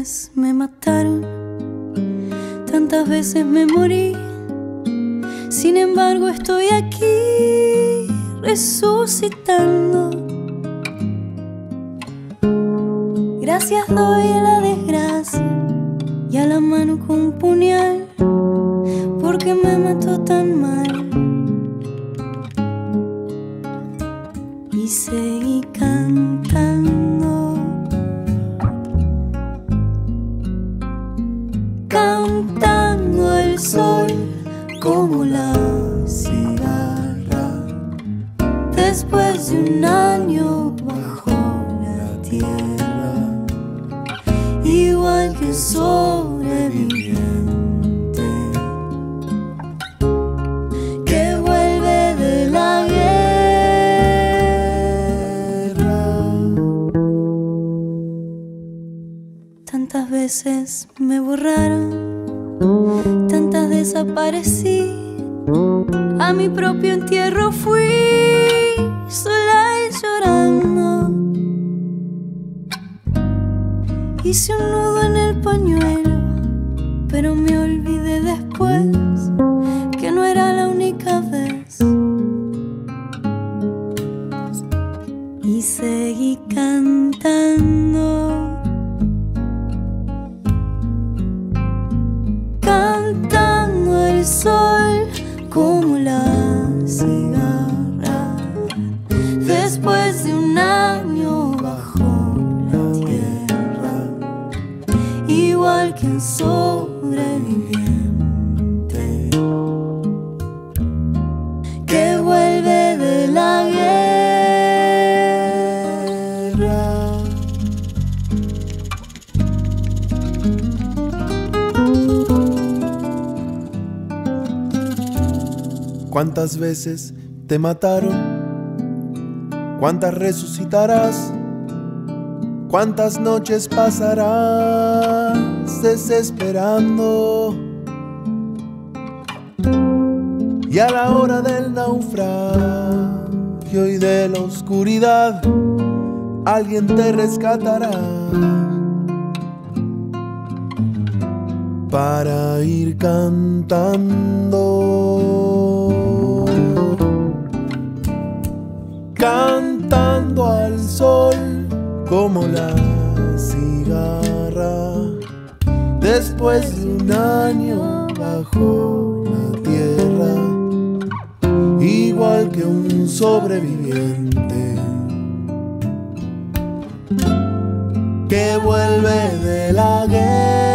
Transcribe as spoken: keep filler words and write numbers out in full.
veces me mataron, tantas veces me morí. Sin embargo estoy aquí resucitando. Gracias doy a la desgracia y a la mano con un puñal, porque me mató tan mal. Y seguí cantando, cantando al sol como la cigarra. Después de un año bajo la tierra, igual que sobreviviente que vuelve de la guerra. Tantas veces me borraron, tantas desaparecí. A mi propio entierro fui sola y llorando. Hice un nudo en el pañuelo, pero me olvidé después que no era la única vez. Y seguí cantando, cantando al sol como la cigarra. Después de un año bajo la tierra, igual que un sobreviviente que vuelve de la guerra. ¿Cuántas veces te mataron? ¿Cuántas resucitarás? ¿Cuántas noches pasarás desesperando? Y a la hora del naufragio y de la oscuridad, alguien te rescatará para ir cantando, cantando al sol como la cigarra. Después de un año bajo la tierra, igual que un sobreviviente que vuelve de la guerra.